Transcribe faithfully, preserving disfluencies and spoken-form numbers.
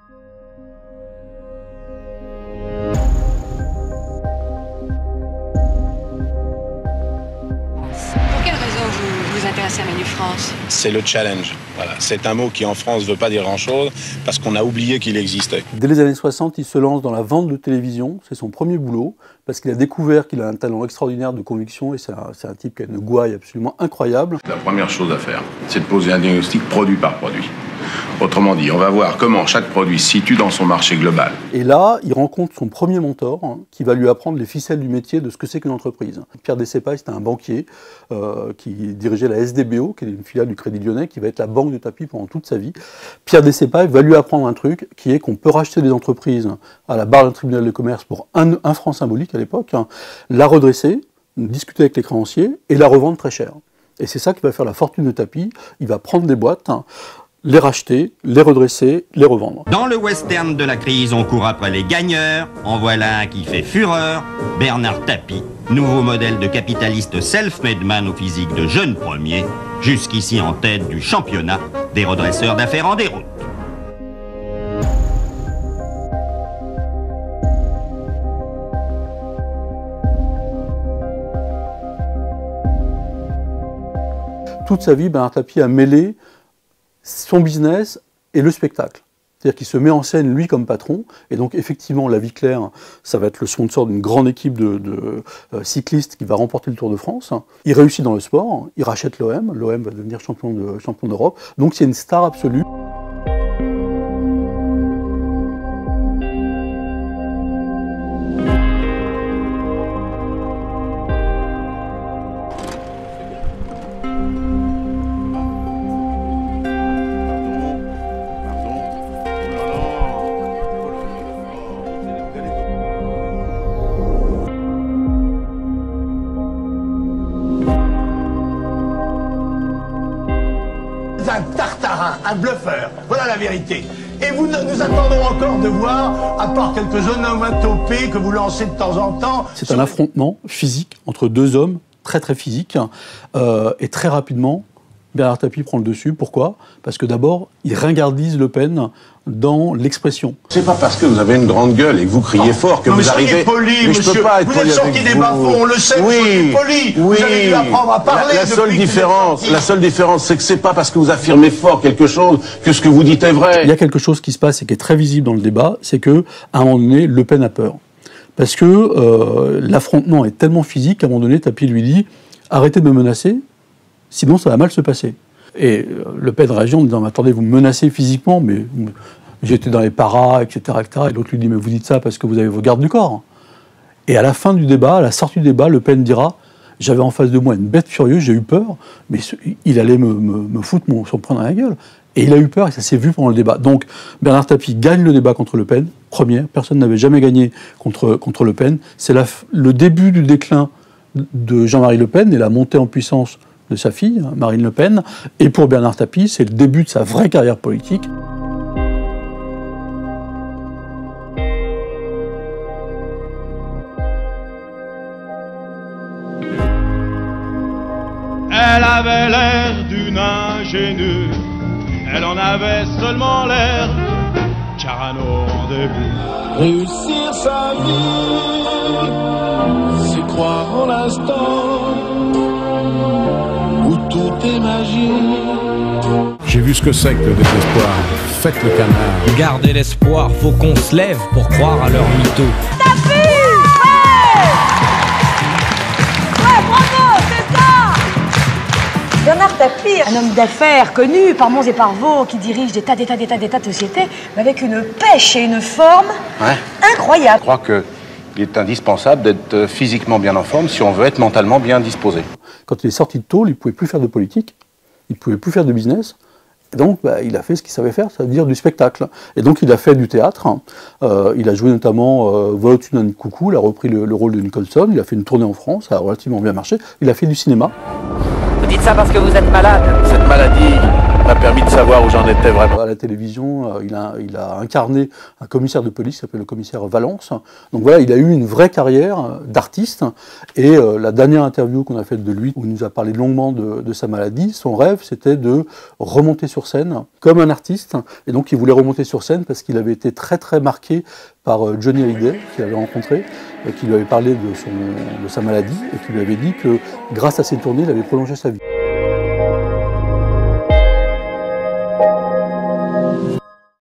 Pour quelle raison vous vous intéressez à Menu France? C'est le challenge. Voilà. C'est un mot qui en France ne veut pas dire grand-chose parce qu'on a oublié qu'il existait. Dès les années soixante, il se lance dans la vente de télévision. C'est son premier boulot parce qu'il a découvert qu'il a un talent extraordinaire de conviction et c'est un, c'est un type qui a une gouaille absolument incroyable. La première chose à faire, c'est de poser un diagnostic produit par produit. Autrement dit, on va voir comment chaque produit se situe dans son marché global. Et là, il rencontre son premier mentor hein, qui va lui apprendre les ficelles du métier de ce que c'est qu'une entreprise. Pierre Dessépaille, c'était un banquier euh, qui dirigeait la S D B O, qui est une filiale du Crédit Lyonnais, qui va être la banque de Tapi pendant toute sa vie. Pierre Dessépaille va lui apprendre un truc qui est qu'on peut racheter des entreprises à la barre d'un tribunal de commerce pour un, un franc symbolique à l'époque, hein, la redresser, discuter avec les créanciers et la revendre très cher. Et c'est ça qui va faire la fortune de Tapi. Il va prendre des boîtes, hein, les racheter, les redresser, les revendre. Dans le western de la crise, on court après les gagneurs. En voilà un qui fait fureur, Bernard Tapie, nouveau modèle de capitaliste self-made man au physique de jeune premier, jusqu'ici en tête du championnat des redresseurs d'affaires en déroute. Toute sa vie, Bernard Tapie a mêlé son business et le spectacle. C'est-à-dire qu'il se met en scène, lui, comme patron. Et donc, effectivement, La Vie Claire, ça va être le sponsor d'une grande équipe de, de euh, cyclistes qui va remporter le Tour de France. Il réussit dans le sport, il rachète l'O M. L'O M va devenir champion de, champion d'Europe. Donc, c'est une star absolue. Un tartarin, un bluffeur, voilà la vérité. Et vous, nous attendons encore de voir, à part quelques onomatopées que vous lancez de temps en temps. C'est un affrontement physique entre deux hommes, très très physique, euh, et très rapidement, Bernard Tapie prend le dessus. Pourquoi? Parce que d'abord, il ringardise Le Pen dans l'expression. C'est pas parce que vous avez une grande gueule et que vous criez oh, fort que vous arrivez... Poli, mais monsieur. Je peux pas être vous poli êtes sorti des bas-fonds, on le sait, oui, vous soyez poli. Oui, vous avez dû apprendre à parler. La, la seule différence, la seule différence, c'est que c'est pas parce que vous affirmez fort quelque chose que ce que vous dites est vrai. Il y a quelque chose qui se passe et qui est très visible dans le débat, c'est que à un moment donné, Le Pen a peur. Parce que euh, l'affrontement est tellement physique qu'à un moment donné, Tapie lui dit « Arrêtez de me menacer, sinon ça va mal se passer ». Et euh, Le Pen réagit en disant « Attendez, vous me menacez physiquement, mais j'étais dans les paras, et cetera et cetera » Et l'autre lui dit « Mais vous dites ça parce que vous avez vos gardes du corps ». Et à la fin du débat, à la sortie du débat, Le Pen dira « J'avais en face de moi une bête furieuse, j'ai eu peur, mais il allait me, me, me foutre, mon, s'en prendre à la gueule ». Et il a eu peur et ça s'est vu pendant le débat. Donc Bernard Tapie gagne le débat contre Le Pen, première, personne n'avait jamais gagné contre, contre Le Pen. C'est le début du déclin de Jean-Marie Le Pen et la montée en puissance de sa fille, Marine Le Pen. Et pour Bernard Tapie, c'est le début de sa vraie carrière politique. Elle avait l'air d'une ingénue, elle en avait seulement l'air, car à nos rendez-vous. Réussir sa vie, c'est croire en l'instant où tout est magie. J'ai vu ce que c'est que le désespoir. Faites le canard. Gardez l'espoir, faut qu'on se lève pour croire à leur mytho. Bernard Tapie, un homme d'affaires connu par Mons et par Vaux, qui dirige des tas, des tas, des tas, des tas de sociétés, mais avec une pêche et une forme ouais. incroyable. Je crois qu'il est indispensable d'être physiquement bien en forme si on veut être mentalement bien disposé. Quand il est sorti de tôle, il ne pouvait plus faire de politique, il ne pouvait plus faire de business. Et donc, bah, il a fait ce qu'il savait faire, c'est-à-dire du spectacle. Et donc, il a fait du théâtre. Euh, il a joué notamment euh, Voilà une coucou, il a repris le, le rôle de Nicholson, il a fait une tournée en France, ça a relativement bien marché. Il a fait du cinéma. Vous dites ça parce que vous êtes malade. Cette maladie m'a permis de savoir où j'en étais vraiment. À la télévision, il a, il a incarné un commissaire de police qui s'appelle le commissaire Valence. Donc voilà, il a eu une vraie carrière d'artiste. Et euh, la dernière interview qu'on a faite de lui, où il nous a parlé longuement de, de sa maladie, son rêve, c'était de remonter sur scène comme un artiste. Et donc il voulait remonter sur scène parce qu'il avait été très très marqué par euh, Johnny Hallyday, qu'il avait rencontré, et qui lui avait parlé de, son, de sa maladie, et qui lui avait dit que grâce à ses tournées, il avait prolongé sa vie.